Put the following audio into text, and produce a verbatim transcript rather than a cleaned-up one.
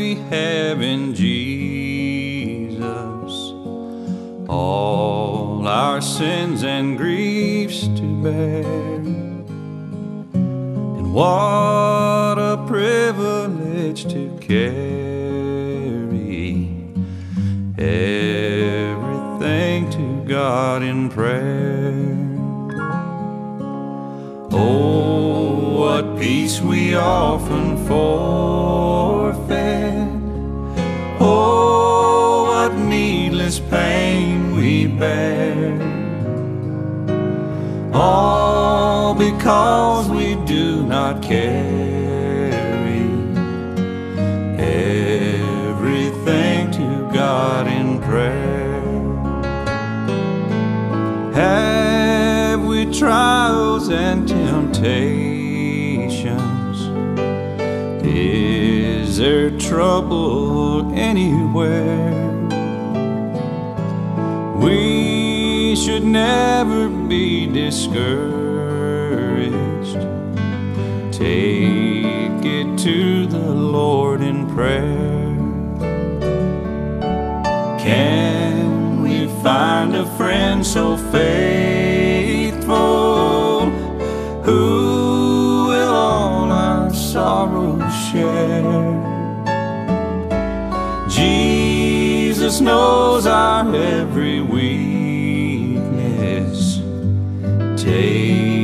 we have in Jesus, all our sins and griefs to bear. And what a privilege to carry everything to God in prayer. Oh, what peace we often forfeit. Oh, what needless pain we bear. All because we do not carry everything to God in prayer. Have we trials and temptations? Is there trouble anywhere? We should never be discouraged. Take it to the Lord in prayer. Can we find a friend so faithful, who will all our sorrows share? Jesus knows our every weakness. Take